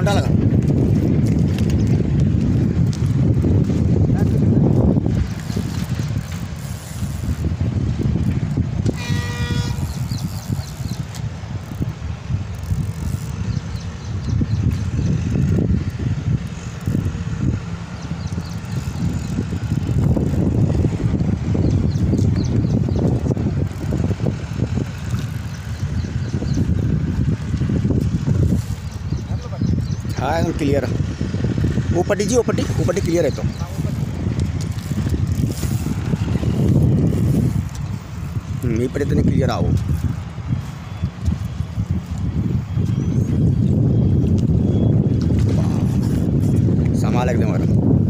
घंटा लगा। हाँ एकदम क्लियर है। वो पट्टी जी, वो पट्टी क्लियर है तो। ये पट्टी तो नहीं क्लियर आओ। संभाल एकदम और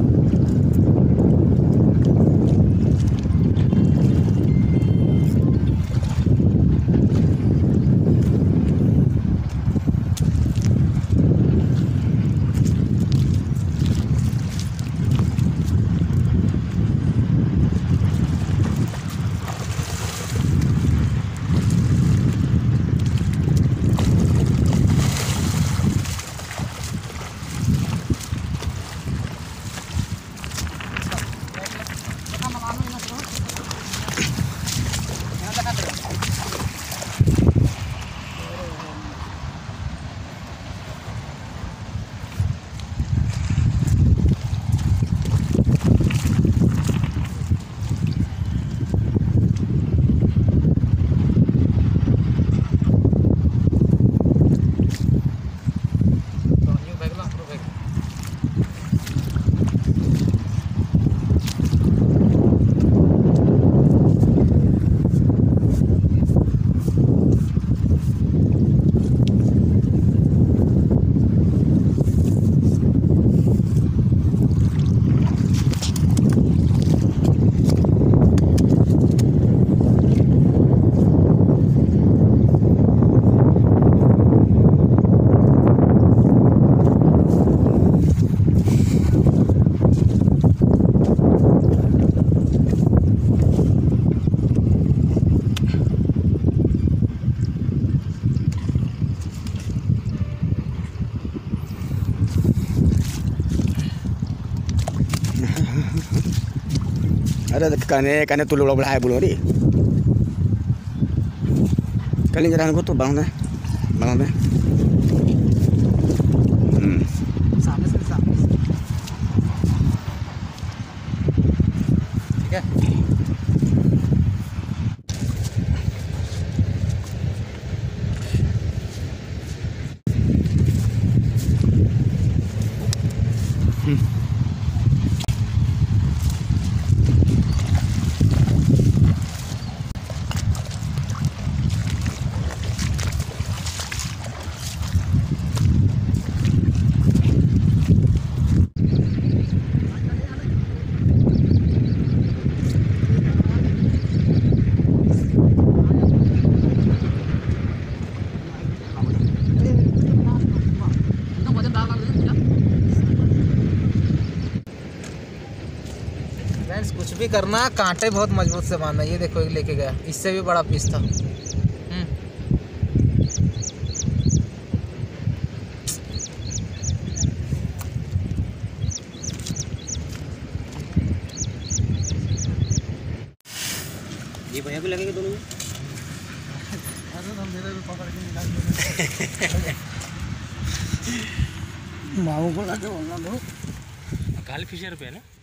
अरे कने तू लोग बढ़ाए बोलो रे कल जरा को तो बांध दे सामने से ठीक है। कुछ भी करना कांटे बहुत मजबूत से बांधना। ये देखो लेके गया, इससे भी बड़ा पीस था। ये भैया को लगेगा दोनों में। मामू को लगे बोलना दो। काल फिशर पे है ना।